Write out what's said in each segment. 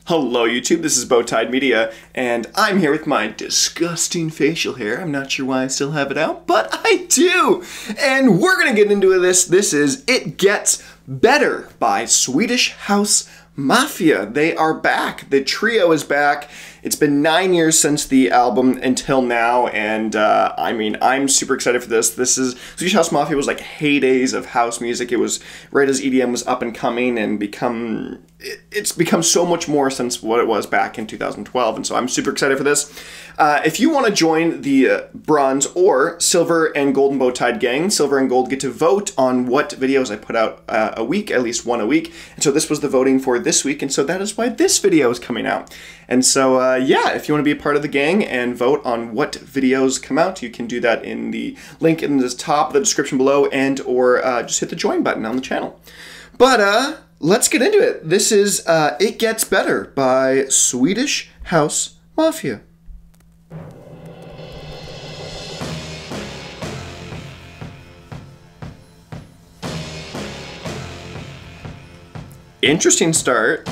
Hello YouTube, this is Bowtied Media, and I'm here with my disgusting facial hair. I'm not sure why I still have it out, but I do! And we're gonna get into this. This is It Gets Better by Swedish House Mafia. They are back. The trio is back. It's been 9 years since the album until now, and I mean, I'm super excited for this. This is, Swedish House Mafia was like heydays of house music. It was right as EDM was up and coming and it's become so much more since what it was back in 2012, and so I'm super excited for this. If you want to join the bronze or silver and golden Bowtied gang, silver and gold get to vote on what videos I put out a week, at least one a week, and so this was the voting for this week, and so that is why this video is coming out. And so yeah, if you want to be a part of the gang and vote on what videos come out, you can do that in the link in the top of the description below, and or just hit the join button on the channel. But let's get into it. This is It Gets Better by Swedish House Mafia. Interesting start.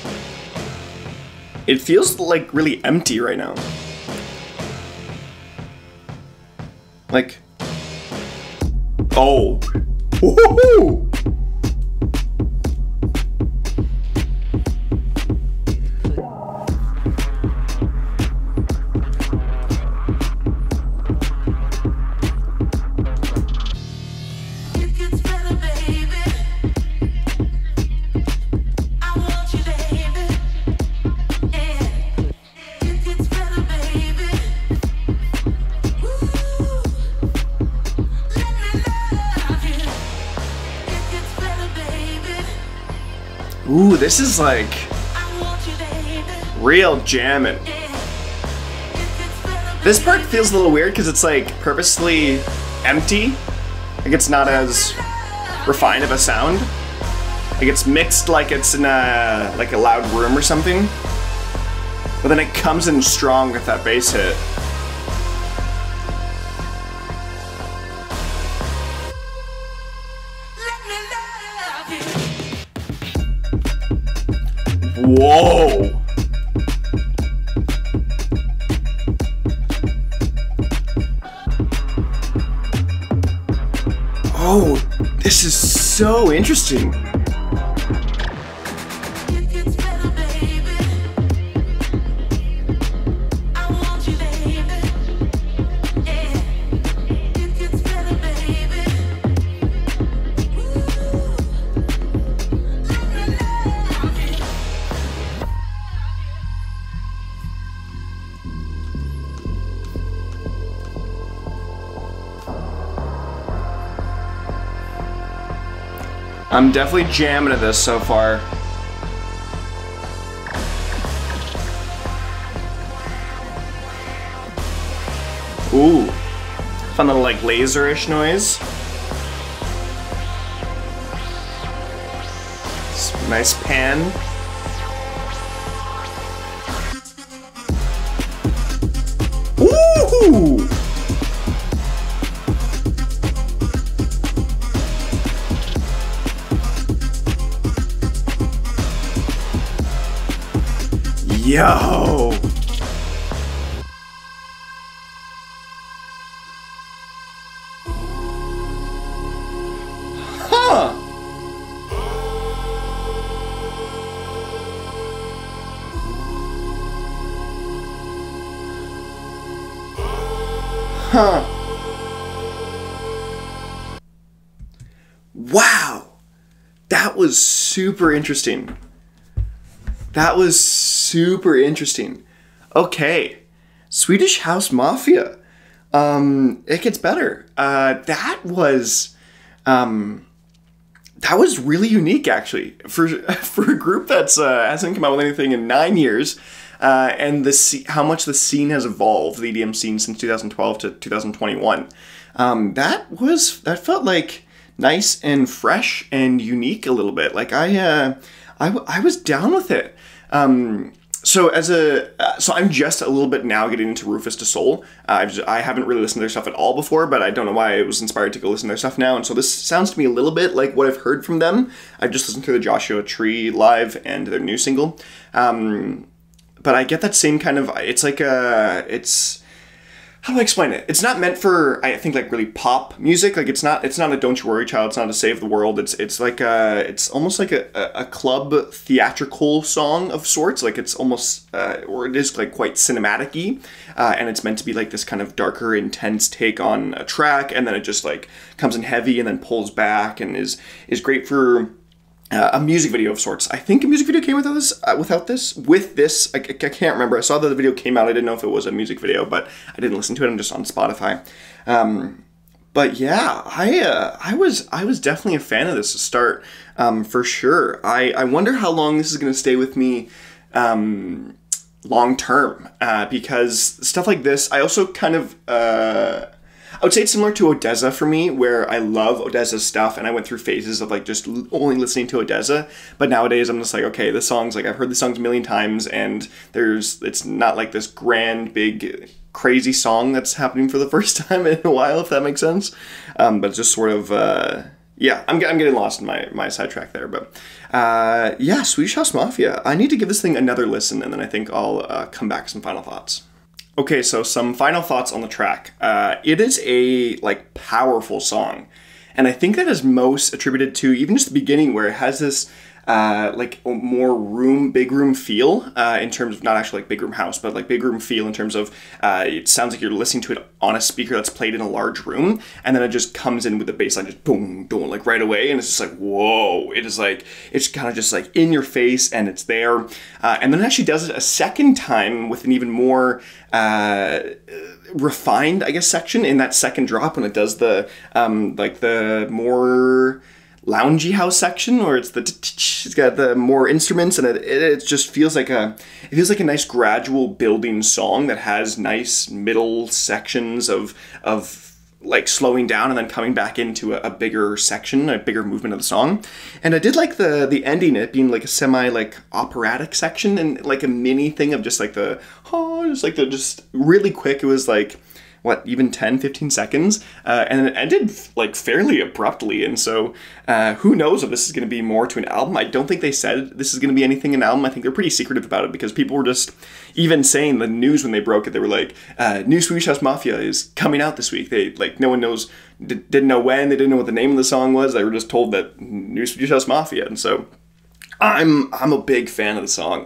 It feels like really empty right now. Like, oh, woohoo! Ooh, this is like real jamming. This part feels a little weird because it's like purposely empty. Like it's not as refined of a sound. Like it's mixed like it's in a loud room or something. But then it comes in strong with that bass hit. Whoa! Oh, this is so interesting. I'm definitely jamming to this so far. Ooh, fun little like laser-ish noise. Nice pan. Ooh! Yo! Huh! Huh. Wow! That was super interesting. That was super interesting. Okay, Swedish House Mafia. It Gets Better. That was really unique, actually, for a group that's hasn't come out with anything in 9 years, and how much the scene has evolved, the EDM scene since 2012 to 2021. That felt like nice and fresh and unique a little bit. Like I was down with it. So so I'm just a little bit now getting into Rufus Du Sol. I haven't really listened to their stuff at all before, but I don't know why I was inspired to go listen to their stuff now. And so this sounds to me a little bit like what I've heard from them. I've just listened to the Joshua Tree live and their new single. But I get that same kind of, it's like how do I explain it? It's not meant for, I think, like really pop music. Like it's not a Don't You Worry Child. It's not a Save the World. It's like it's almost like a club theatrical song of sorts. Like it's almost, or it is like quite cinematic-y. And it's meant to be like this kind of darker, intense take on a track. And then it just like comes in heavy and then pulls back and is great for a music video of sorts. I think a music video came with this. I can't remember. I saw that the video came out. I didn't know if it was a music video, but I didn't listen to it. I'm just on Spotify. But yeah, I was definitely a fan of this to start, for sure. I wonder how long this is going to stay with me, long term, because stuff like this, I also kind of, I would say it's similar to ODESZA for me, where I love ODESZA's stuff, and I went through phases of like just only listening to ODESZA. But nowadays, I'm just like, okay, this song's like I've heard the songs a million times, and it's not like this grand, big, crazy song that's happening for the first time in a while, if that makes sense. But it's just sort of, yeah, I'm getting lost in my sidetrack there. But yeah, Swedish House Mafia. I need to give this thing another listen, and then I think I'll come back with some final thoughts. Okay, so some final thoughts on the track. It is a like powerful song, and I think that is most attributed to even just the beginning, where it has this like a more big room feel, in terms of not actually like big room house, but like big room feel in terms of it sounds like you're listening to it on a speaker that's played in a large room, and then it just comes in with the bass line just boom, boom, like right away, and it's just like, whoa, it is like, it's kind of just like in your face, and it's there, and then it actually does it a second time with an even more refined, I guess, section in that second drop, when it does the like the more loungy house section, where it's got the more instruments, and it just feels like a nice gradual building song that has nice middle sections of like slowing down and then coming back into a bigger section, a bigger movement of the song. And I did like the ending, it being like a semi like operatic section, and like a mini thing of just like just really quick. It was like, what, even 10, 15 seconds, and it ended like fairly abruptly, and so who knows if this is going to be more to an album. I don't think they said this is going to be anything in an album. I think they're pretty secretive about it, because people were just even saying the news when they broke it, they were like, new Swedish House Mafia is coming out this week. They, like, no one didn't know when, they didn't know what the name of the song was, they were just told that new Swedish House Mafia, and so I'm a big fan of the song.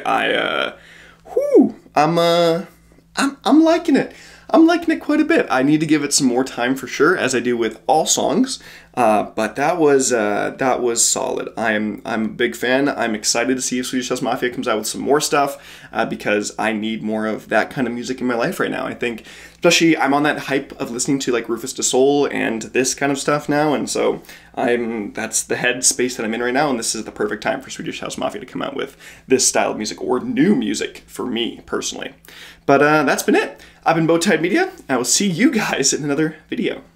I'm liking it. I'm liking it quite a bit. I need to give it some more time for sure, as I do with all songs. But that was solid. I'm a big fan. I'm excited to see if Swedish House Mafia comes out with some more stuff, because I need more of that kind of music in my life right now. I think, especially, I'm on that hype of listening to like Rufus Du Sol and this kind of stuff now, and so that's the head space that I'm in right now, and this is the perfect time for Swedish House Mafia to come out with this style of music, or new music for me personally. But that's been it. I've been Bowtied Media. I will see you guys in another video.